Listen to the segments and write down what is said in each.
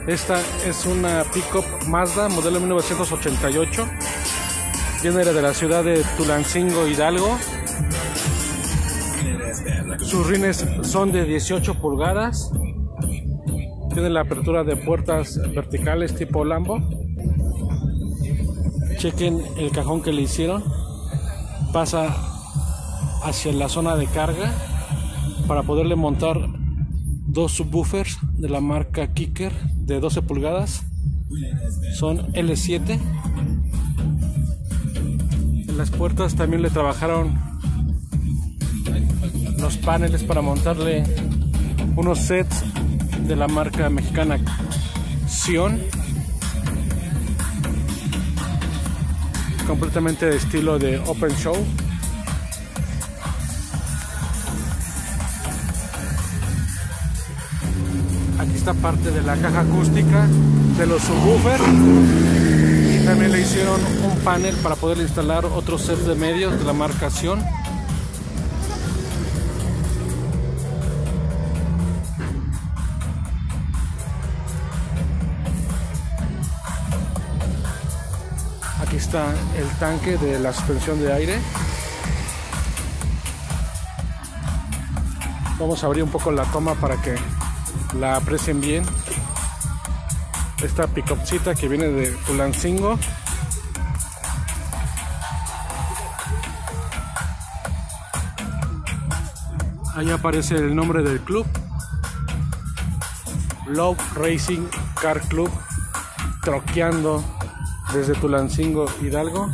Esta es una pickup Mazda modelo 1988. Viene de la ciudad de Tulancingo, Hidalgo. Sus rines son de 18 pulgadas. Tiene la apertura de puertas verticales tipo Lambo. Chequen el cajón que le hicieron. Pasa hacia la zona de carga para poderle montar dos subwoofers de la marca Kicker de 12 pulgadas. Son L7. En las puertas también le trabajaron los paneles para montarle unos sets de la marca mexicana Sion, completamente de estilo de Open Show. Aquí está parte de la caja acústica de los subwoofers, y también le hicieron un panel para poder instalar otros sets de medios de la marca Sion. Aquí está el tanque de la suspensión de aire. Vamos a abrir un poco la toma para que la aprecien bien. Esta pickupcita que viene de Tulancingo. Ahí aparece el nombre del club: Love Racing Car Club, troqueando desde Tulancingo, Hidalgo.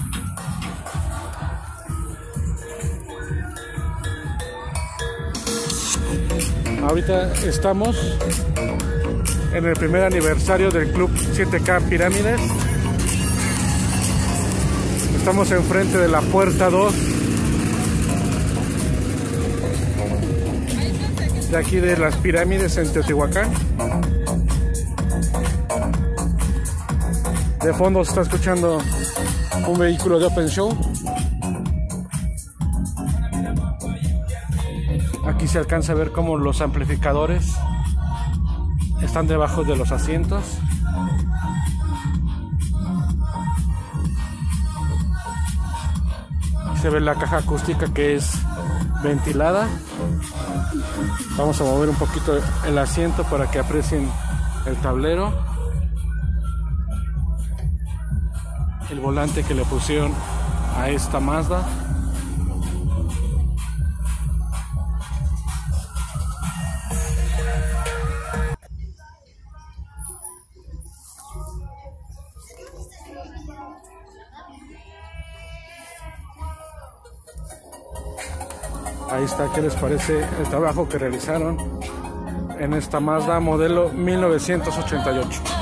Ahorita estamos en el primer aniversario del Club 7K Pirámides. Estamos enfrente de la puerta 2 de aquí de las pirámides en Teotihuacán. De fondo se está escuchando un vehículo de Open Show. Aquí se alcanza a ver cómo los amplificadores están debajo de los asientos. Se ve la caja acústica que es ventilada. Vamos a mover un poquito el asiento para que aprecien el tablero. El volante que le pusieron a esta Mazda. Ahí está, ¿qué les parece el trabajo que realizaron en esta Mazda modelo 1988?